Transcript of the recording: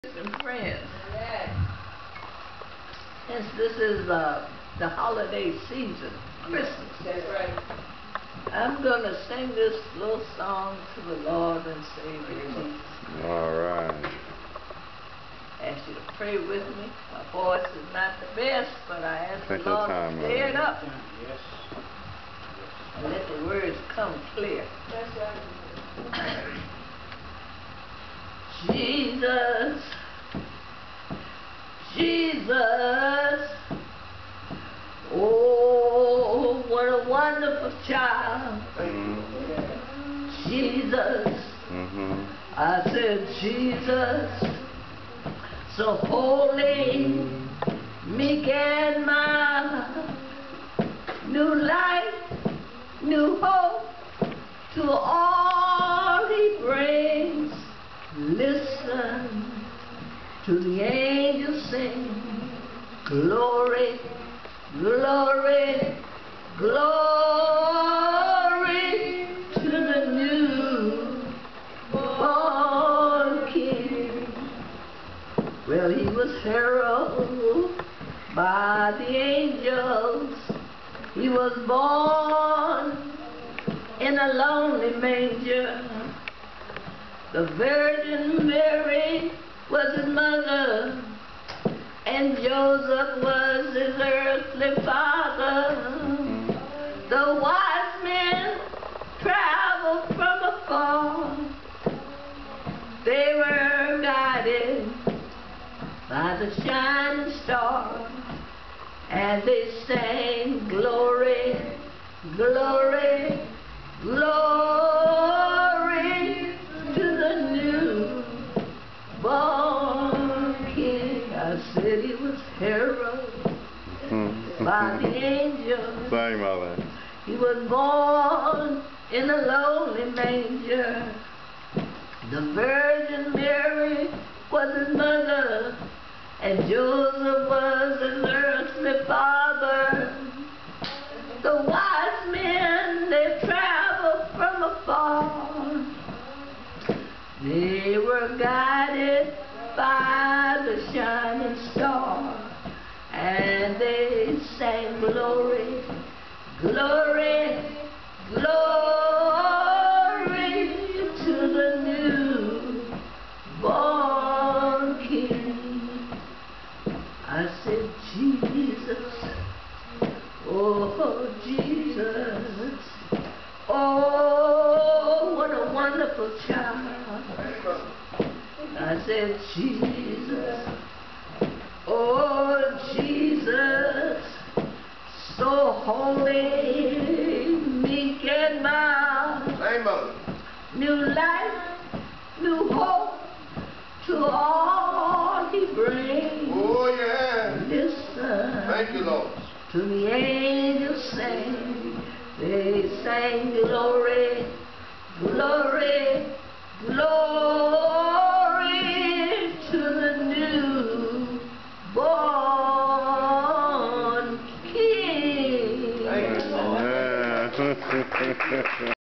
and friends. Since this is the holiday season, Christmas. That's right. I'm going to sing this little song to the Lord and Savior Jesus. All right. I ask you to pray with me. My voice is not the best, but I ask Take the your Lord time, to clear it Mother. up. Yes. And let the words come clear. That's right. Jesus, Jesus, oh, what a wonderful child. Jesus, I said Jesus, so holy, meek and mild, new life, new hope to all he brings. Listen to the angels sing, glory, glory, glory to the newborn King. Well, he was heralded by the angels. He was born in a lonely manger. The Virgin Mary was his mother, and Joseph was his earthly father. The wise men traveled from afar. They were guided by the shining star, and they sang glory, glory, glory to the newborn King. I said he was heralded by the angels. Sing, Mother. He was born in a lonely manger. The Virgin Mary was his mother, and Joseph was his earthly father. The wise men, they traveled from afar. They were guided by the shining star, and they sang glory, glory, glory to the newborn King. I said, Jesus, oh Jesus, oh what a wonderful child. I said, Jesus, oh Jesus, so holy, meek and mild. New life, new hope to all he brings. Oh, yeah. Listen. Thank you, Lord. To the angels sing. They sang glory, glory, glory to the newborn King. Thank you, Lord. Yeah.